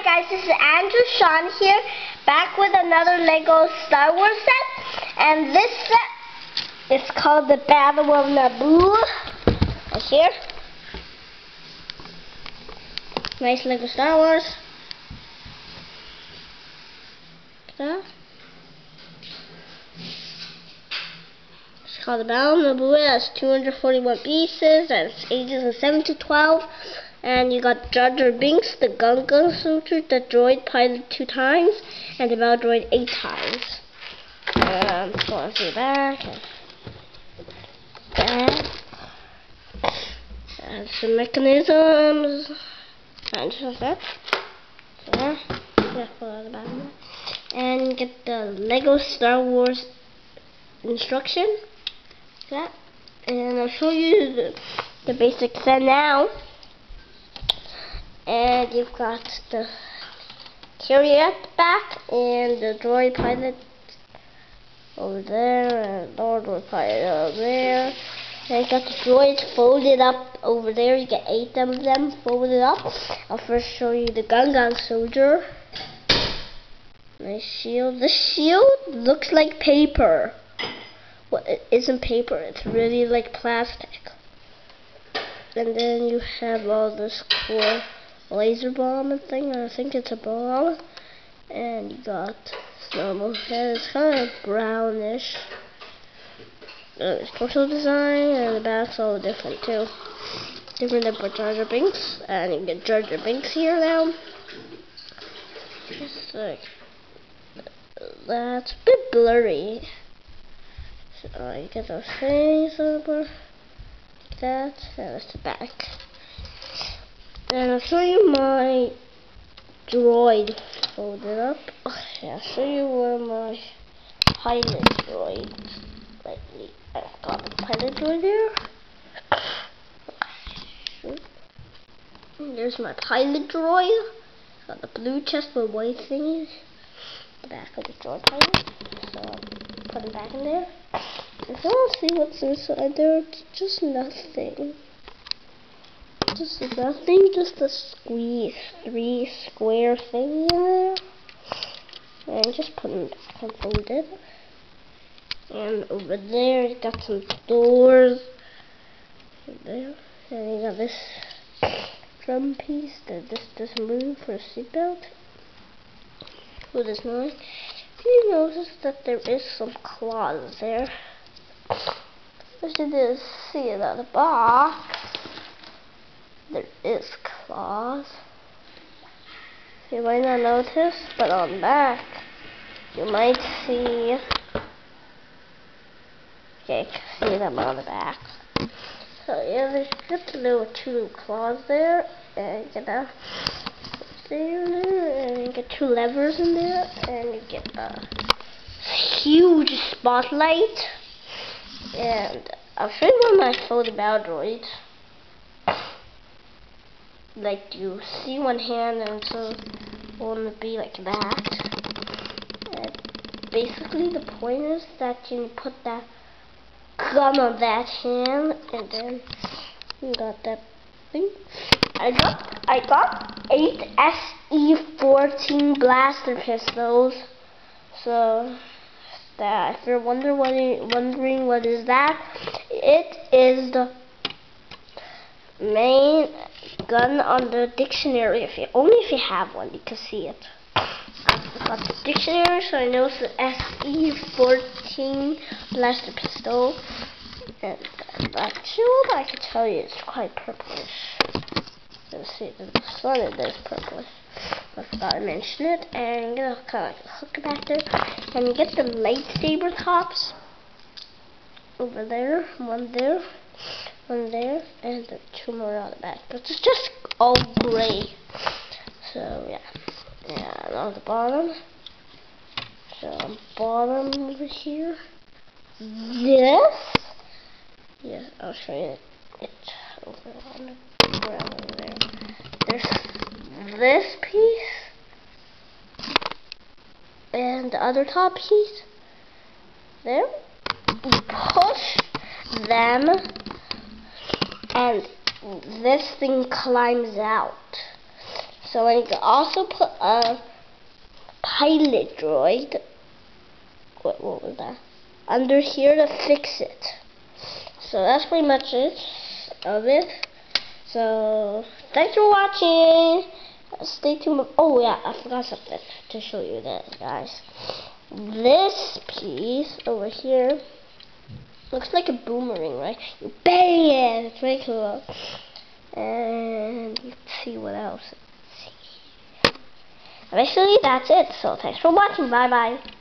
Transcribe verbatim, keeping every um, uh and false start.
guys, this is Andrew Sean here, back with another Lego Star Wars set. And this set is called the Battle of Naboo. Right here. Nice Lego Star Wars. Look at that. It's called the Battle of Naboo. It has two hundred forty-one pieces, and it's ages of seven to twelve. And you got Jar Jar Binks, the Gun Gun soldier, the droid pilot two times, and the Battle Droid eight times. Um, so on to the back. Back. And some mechanisms. And just like that. Yeah. Just pull out the bottom. And get the Lego Star Wars instruction. Like that. And I'll show you the, the basic set now. And you've got the carrier at the back, and the droid pilot over there, and the droid pilot over there. And you got the droids folded up over there. You get eight of them folded up. I'll first show you the Gun Gun soldier. Nice shield. The shield looks like paper. Well, it isn't paper. It's really like plastic. And then you have all this cool laser bomb and thing. I think it's a bomb. And you got normal head. It's kind of brownish. Uh, torso design, and the back's all different too. Different than for Jar Jar Binks. And you get Jar Jar Binks here now. Just like that's a bit blurry. So you get those things over like that. And that's the back. And I'll show you my droid folded up. Okay, I'll show you where my pilot droid. Like, I've got the pilot droid there. There's my pilot droid. Got the blue chest with white thingies. The back of the droid pilot. So I'll put it back in there. If you want to see what's inside there, it's just nothing. Just nothing, just a squeeze three square thing in there. And just put them back and fold it. And over there, you got some doors. Over there. And you got this drum piece that this doesn't move for a seatbelt. With this noise. You notice that there is some claws there. As you did see it at the box. There is claws. You might not notice, but on the back, you might see. Okay, see them on the back. So yeah, there's just little two little claws there, and you get a there, and you get two levers in there, and you get a huge spotlight. And I'll show you one of my folded battle droids. Like you see one hand, and so it won't be like that. And basically, the point is that you put that gun on that hand, and then you got that thing. I got I got eight S E fourteen blaster pistols. So that if you're wondering what wondering what is that, it is the main gun on the dictionary. If you only if you have one, you can see it. I've got the dictionary, so I know it's the S E fourteen blaster pistol. And that shield, I can tell you, it's quite purplish. Let's see, the sun it is purplish. I forgot to mention it. And you get a kind of like a hook back there, and you get the lightsaber tops over there, one there. One there, and the two more on the back. But it's just all gray. So yeah. Yeah, and on the bottom. So on the bottom over here. This. Yeah, I'll show you it over on the ground over there. There's this piece. And the other top piece. There. You push them. And this thing climbs out. So I need to also put a pilot droid. What, what was that? Under here to fix it. So that's pretty much it of it. So thanks for watching. Stay tuned. Oh yeah, I forgot something to show you that, guys. This piece over here looks like a boomerang, right? You bang it. It's very cool. And let's see what else. Let's see. Basically, that's it. So thanks for watching. Bye bye.